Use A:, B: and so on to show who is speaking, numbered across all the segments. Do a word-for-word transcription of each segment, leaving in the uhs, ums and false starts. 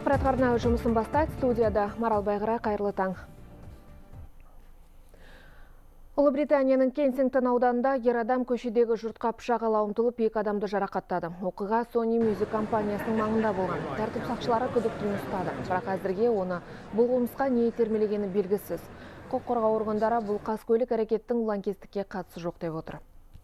A: Ақпарат арна жұмысын бастайды. Студияда Марал Байгыра, қайырлы таң. Ұлыбританияның Кенсингтон ауданында ер адам көшедегі жұртқа пышақ ала ұмтылып, екі адамды жарақаттады. Оқиға Sony Music компаниясының маңында болған. Тәртіп сақшылары күдіктіні ұстады. Бірақ әзірге оны бұл қылмысқа не итермелегені белгісіз. Құқық қорғау органдары бұл қаскөйлік әрекеттің лаңкестікке қатысы жоқ деп отыр.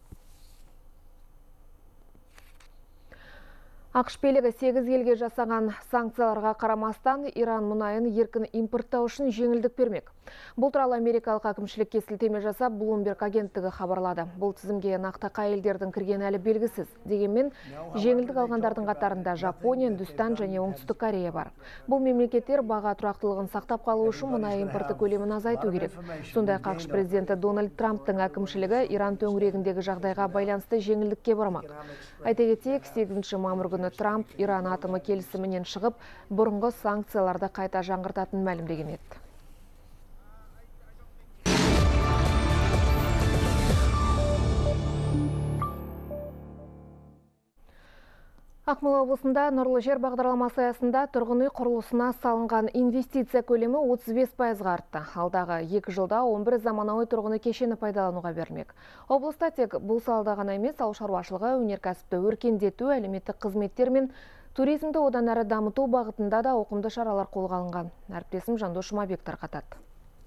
A: ақш билігі сегіз елге жасаған санкцияларға қарамастан Иран мұнайын еркін импорттау үшін жеңілдік бермек. Бұл туралы америкалық әкімшілікке сілтеме жасап, Bloomberg агенттігі хабарлады. Бұл тізімге нақты қай елдердің кіргені әлі белгісіз. Дегенмен, жеңілдік алғандардың қатарында Жапония, Үндістан және Оңтүстік Корея бар. Бұл мемлекеттер баға тұрақтылығын сақтап қалу үшін мұнай импорты көлемін азайту керек. Сондай ақш президенті Дональд Трамптың әкімшілігі Иран төңірегіндегі жағдайға байланысты жеңілдікке бармақ. Айта кетейік, сегізінші мамыр күні Трамп Иран атомы келісімінен шығып, бұрынғы санкцияларды қайта жаңғыртатынын мәлімдеген еді. Ақмола облысында Нұрлы жер бағдарламасы аясында тұрғын үй құрылысына салынған инвестиция көлемі отыз бес пайызға артты. Алдағы екі жылда он бір заманауи тұрғын үй кешені пайдалануға берілмек. Облыста тек бұл салада ғана емес, ауыл шаруашылығы, өнеркәсіпті өркендету, әлеуметтік қызметтер мен туризмді одан әрі дамыту бағытында да ауқымды шаралар қолға алынған. Әріптесім Жандос Жұмабек тарқатады.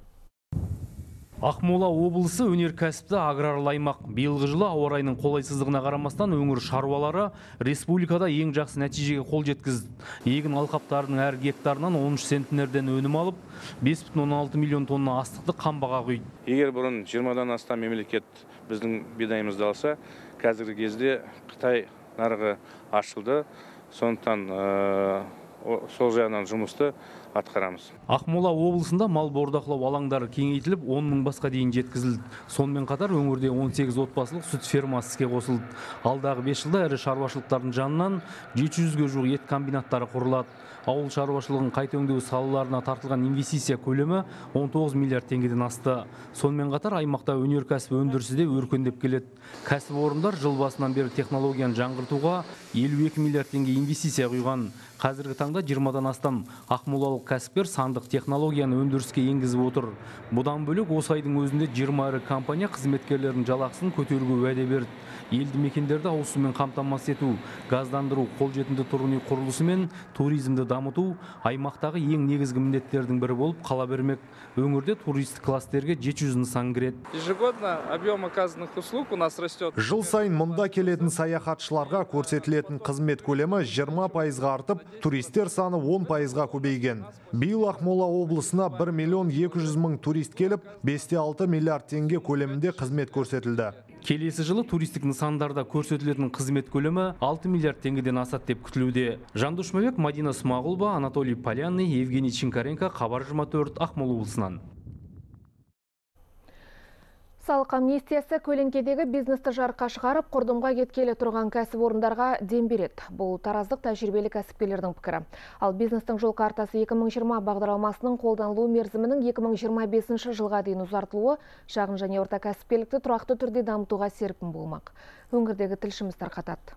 B: Ақмола облысы өнеркәсіпті аграрлы аймақ. Биылғы жылы ауа райының қолайсыздығына қарамастан өңір шаруалары республикада ең жақсы нәтижеге қол жеткізді. Егін алқаптарының әр гектарынан он үш центнерден өнім алып, бес бүтін оннан алты миллион тонна астықты қамбаға құйды.
C: Егер бұрын жиырмадан астам мемлекет біздің бидайымызды алса, қазіргі кезде Қытай нарығы ашылды. Сондықтан сол жағынан жұмысты атқарамыз.
B: Ақмола облысында мал бордақылау алаңдары кеңейтіліп, он мың басқа дейін жеткізілді. Сонымен қатар өңірде он сегіз отбасылық сүт фермасы іске қосылды. Алдағы бес жылда ірі шаруашылықтардың жанынан жеті жүзге жуық ет комбинаттары құрылады. Ауыл шаруашылығын қайта өңдеу салаларына тартылған инвестиция көлемі он тоғыз миллиард теңгеден асты. Сонымен қатар аймақта өнеркәсіп өндірісі де өркендеп келеді. Кәсіпорындар жыл басынан бері технологияны жаңғыртуға елу екі миллиард теңге инвестиция құйған. Қазіргі таңда жиырмадан астам ақмолалық кәсіпкер сандық технологияны өндіріске енгізіп отыр. Бұдан бөлек осы айдың өзінде жиырма ірі компания қызметкерлердің жалақысын көтеруге уәде берді. Елді мекендерді ауызсумен қамтамасыз ету, газдандыру, қолжетімді тұрғын үй құрылысы мен туризмді дамыту аймақтағы ең негізгі міндеттердің бірі болып қала бермек. Өңірде туристік кластерге жеті жүз нысан кіреді.
D: Ежегодно объем оказанных услуг у нас растет.
E: Жыл сайын мұнда келетін саяхатшыларға көрсетілетін қызмет көлемі жиырма пайызға артып, туристер саны он пайызға көбейген. Биыл Ақмола облысына бір миллион екі жүз мың турист келіп, бес те алты миллиард теңге көлемінде қызмет көрсетілді.
B: Келесі жылы туристік нысандарда көрсетілетін қызмет көлемі алты миллиард теңгеден асады деп күтілуде. Жандос Жұмабек, Мадина Смағұлова, Анатолий Полянный, Евгений Чинкаренко, Хабар жиырма төрт, Ақмола облысынан.
A: Салық амнистиясы көлеңкедегі бизнесті жарыққа шығарып, құрдымға кеткелі тұрған кәсіпорындарға дем береді. Бұл тараздық тәжірибелі кәсіпкерлердің пікірі. Ал бизнестің жол картасы екі мың жиырма бағдарламасының қолданылу мерзімінің екі мың жиырма бесінші жылға дейін ұзартылуы шағын және орта кәсіпкерлікті тұрақты түрде дамытуға серпін болмақ. Өңірдегі тілшіміз тарқатады.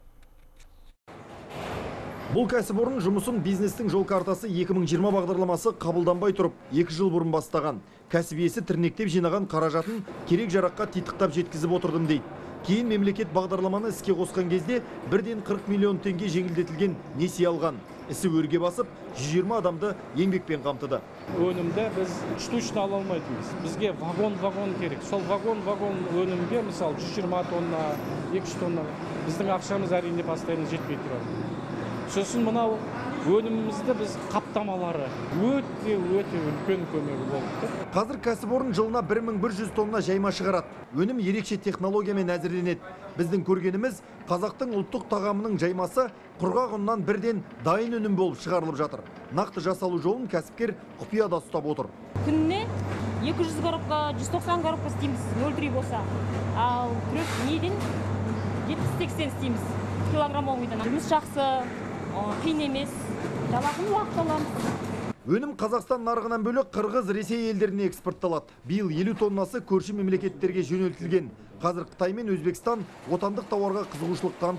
F: Бұл кәсіпорын жұмысын бизнестің жол картасы екі мың жиырма бағдарламасы қабылданбай тұрып, екі жыл бұрын бастаған. Кәсіп иесі тірнектеп жинаған қаражатын керек жараққа титықтап жеткізіп отырдым дейді. Кейін мемлекет бағдарламаны іске қосқан кезде бірден қырық миллион теңге жеңілдетілген несие алған. Ісі өрге басып, жүз жиырма адамды еңбекпен қамтыды.
G: Өнімді біз штучно ала алмайтынбыз. Бізге вагон-вагон керек. Сол вагон-вагон өнімге, мысалы, жүз жиырма тонна, екі жүз тонна. Біздің ақшамыз әрине постоянно жетпей тұрады. Сосын мынау өнімімізді біз қаптамалары өте өте үлкен көмегі болды.
F: Қазір кәсіпорын жылына бір мың бір жүз тонна жайма шығарады. Өнім ерекше технологиямен әзірленеді. Біздің көргеніміз қазақтың ұлттық тағамының жаймасы құрғақ ұннан бірден дайын өнім болып шығарылып жатыр. Нақты жасалу жолын кәсіпкер құпияда ұстап отыр.
H: Күніне екі жүз коробка, жүз тоқсан коробка істейміз, нөл три болса. Ал күрек неден жетпіс сексен істейміз. Килограммовыйдан. Жұмыс жақсы. Қиын емес, жалақын уақыт аламыз.
F: Өнім Қазақстан нарығынан бөлек Қырғыз, Ресей елдеріне экспортталады. Биыл елу тоннасы көрші мемлекеттерге жөнелтілген. Қазір Қытай мен Өзбекстан отандық тауарға қызығушылық танытып,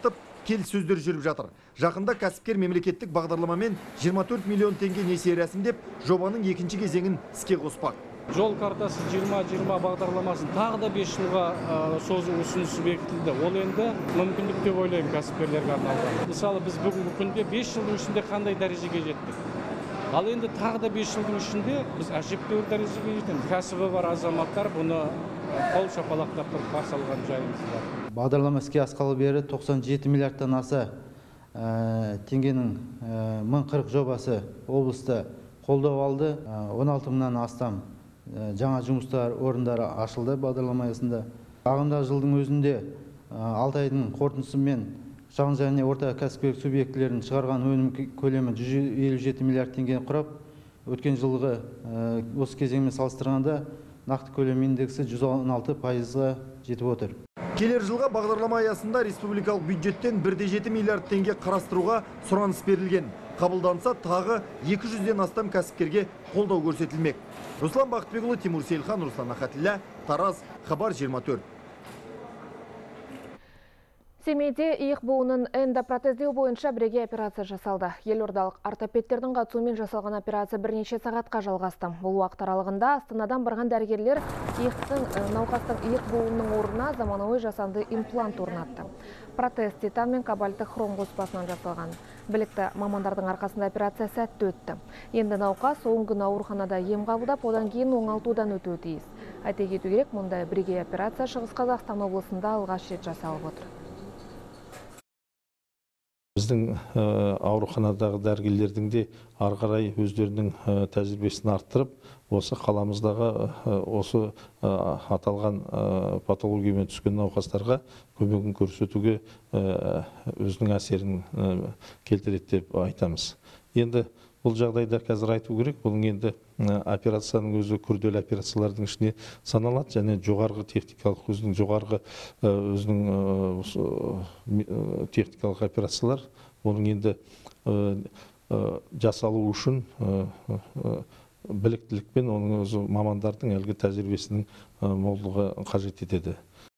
F: келіссөздер жүріп жатыр. Жақында кәсіпкер мемлекеттік бағдарламамен жиырма төрт миллион теңге несие рәсімдеп, жобаның екінші кезеңін іске қоспақ.
G: Жол картасы жиырма жиырма бағдарламасын тағы да бес жылға созу ұсынысы бекітілді. Ол енді мүмкіндік деп ойлаймын кәсіпкерлерге арналған. Мысалы, біз бүгінгі күнде бес жылдың ішінде қандай дәрежеге жеттік. Ал енді тағы да бес жылдың ішінде біз әжептәуір дәрежеге жетеміз. Кәсібі бар азаматтар бұны қол шапалақтап тұрып қарсы алған жайымыз бар.
I: Бағдарлама іске асқалы бері тоқсан жеті миллиардтан аса теңгенің мың қырық жобасы облыста қолдау алды. он алты мыңнан астам жаңа жұмыстар орындары ашылды бағдарлама аясында. Ағымдағы жылдың өзінде алты айдың қорытындысымен шағын және орта кәсіпкерлік субъектілерін шығарған өнім көлемі жүз елу жеті миллиард теңгені құрап, өткен жылғы осы кезеңмен салыстырғанда нақты көлем индексі жүз он алты пайызға жетіп отыр.
F: Келер жылға бағдарлама аясында республикалық бюджеттен бір де жеті миллиард теңге қарастыруға сұраныс берілген. Қабылданса, тағы екі жүзден астам кәсіпкерге қолдау көрсетілмек. Руслан Бақытбекұлы, Тимур Сейлхан, Руслан Ахатіллә, Тараз, Хабар жиырма төрт.
A: Семейде иық буынын эндопротездеу бойынша бірегей операция жасалды. Елордалық ортопедтердің қатысуымен жасалған операция бірнеше сағатқа жалғасты. Бұл уақыт аралығында Астанадан барған дәрігерлер иықтың науқастың иық буынының орнына заманауи жасанды имплант орнатты. Протез титан мен кобальттық хром қоспасынан жасалған. Білікті мамандардың арқасында операция сәтті өтті. Енді науқас он күн ауруханада ем қабылдап, одан кейін оңалтудан өтуі тиіс. Айта кету керек, мұндай бірегей операция Шығыс Қазақстан облысында алғаш рет жасалып отыр.
J: Біздің ауруханадағы дәрігерлердің де ары қарай өздерінің тәжірибесін арттырып, осы қаламыздағы осы аталған патологиямен түскен науқастарға көмегін көрсетуге өзінің әсерін келтіреді деп айтамыз. Енді бұл жағдайда қазір айту керек, бұның енді операцияның өзі күрделі операциялардың ішіне саналады, және жоғарғы техникалық өзінің жоғарғы өзінің техникалық операциялар, оның енді жасалу үшін біліктілікпен оның өзі мамандардың әлгі тәжірибесінің молдығы қажет етеді.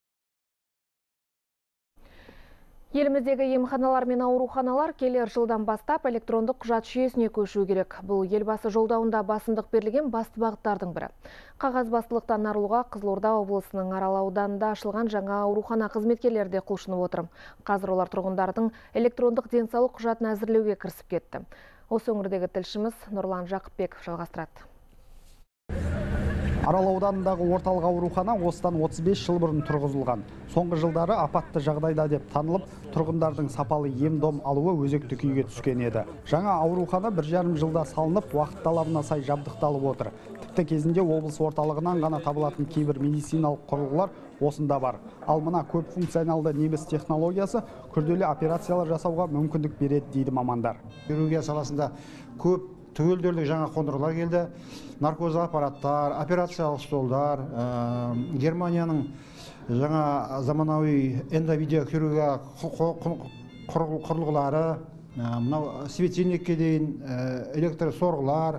A: Еліміздегі емханалар мен ауруханалар келер жылдан бастап электрондық құжат жүйесіне көшу керек. Бұл елбасы жолдауында басымдық берілген басты бағыттардың бірі. Қағазбастылықтан арылуға Қызылорда облысының Арал ауданында ашылған жаңа аурухана қызметкерлері де құлшынып отыр. Қазір олар тұрғындардың электрондық денсаулық құжатын әзірлеуге кірісіп кетті. Осы өңірдегі тілшіміз Нұрлан Жақыпбеков жалғастырады.
K: Арал ауданындағы орталық аурухана осыдан отыз бес жыл бұрын тұрғызылған. Соңғы жылдары апатты жағдайда деп танылып, тұрғындардың сапалы ем-дом алуы өзекті күйге түскен еді. Жаңа аурухана бір жарым жылда салынып, уақыт талабына сай жабдықталып отыр. Тіпті кезінде облыс орталығынан ғана табылатын кейбір медициналық құрылғылар осында бар. Ал мына көп функционалды неміс технологиясы күрделі операциялар жасауға мүмкіндік береді дейді мамандар.
L: Хирургия саласында көп түгелдерлік жаңа қондырғылар келді. Наркоз аппараттар, операциялық столдар, Германияның жаңа заманауи эндовидеохирургия құрылғылары, мынау светильникке дейін электросорғылар,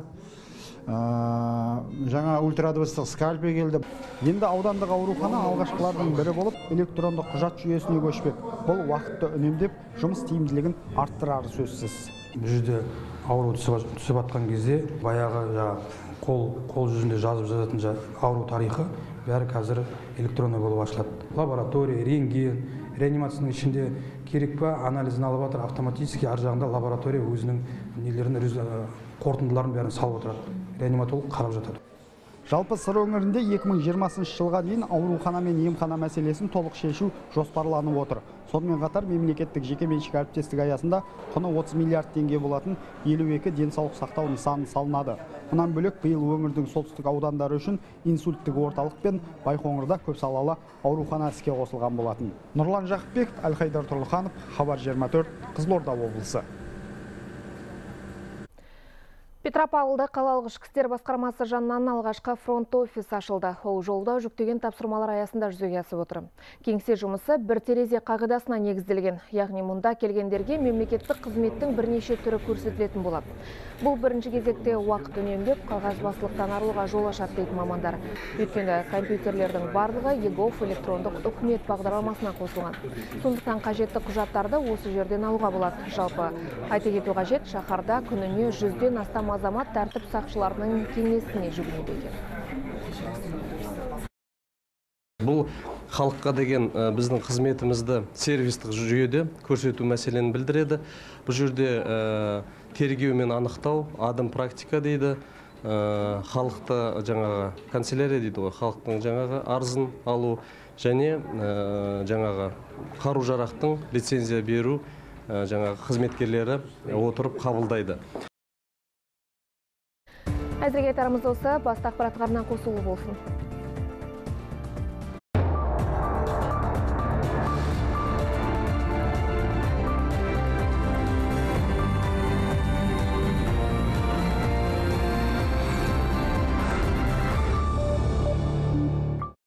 L: жаңа ультрадыбыстық скальпель келді.
K: Енді аудандық аурухана алғашқылардың бірі болып, электрондық құжат жүйесіне көшпек. Бұл уақытты үнемдеп, жұмыс тиімділігін арттырары сөзсіз.
M: Бұл жерде ауру түсіп атқан кезде баяғы қол жүзінде жазып жазатын ауру тарихы бәрі қазір электронды болып ашылады. Лаборатория, рентген, реанимацияның ішінде керек па анализін алып жатыр, автоматически ар жағында лаборатория өзінің нелерін қорытындыларын бәрін салып отырады. Реаниматолог қарап жатады.
K: Жалпы Сыр өңірінде екі мың жиырмасыншы жылға дейін аурухана мен емхана мәселесін толық шешу жоспарланып отыр. Сонымен қатар мемлекеттік жекеменшік әріптестік аясында құны отыз миллиард теңге болатын елу екі денсаулық сақтау нысаны салынады. Мұнан бөлек биыл өңірдің солтүстік аудандары үшін инсульттік орталық пен Байқоңырда көпсалалы аурухана іске қосылған болатын. Нұрлан Жақыпбеков, Әлхайдар Тұрлыханов, Хабар жиырма төрт, Қызылорда облысы.
A: Петропавлда қалалық ішкі істер басқармасы жанынан алғашқы фронт-офис ашылды. Ол жолда жүктеген тапсырмалар аясында жүзеге асып отыр. Кеңсе жұмысы бір терезе қағидасына негізделген, яғни мұнда келгендерге мемлекеттік қызметтің бірнеше түрі көрсетілетін болады. Бұл бірінші кезекте уақыт үнемдеп, қағазбастылықтан арылуға жол ашады дейді мамандар. Өйткені компьютерлердің барлығы егов электрондық үкімет бағдарламасына қосылған. Сондықтан қажетті құжаттарды осы жерден алуға болады. Жалпы айта кету қажет, шаһарда күніне жүзден астам азамат тәртіп сақшыларының кеңесіне жүгінеді екен.
N: Бұл халыққа деген біздің қызметімізді сервистік жүйеде көрсету мәселені білдіреді. Бұл жерде тергеу мен анықтау, адым практика дейді, халықты жаңағы канцелярия дейді ғой, халықтың жаңағы арызын алу және жаңағы қару-жарақтың лицензия беру жаңағы қызметкерлері отырып қабылдайды.
A: Әзірге айтарымыз осы, басты ақпарат арнасына қосулы болсын.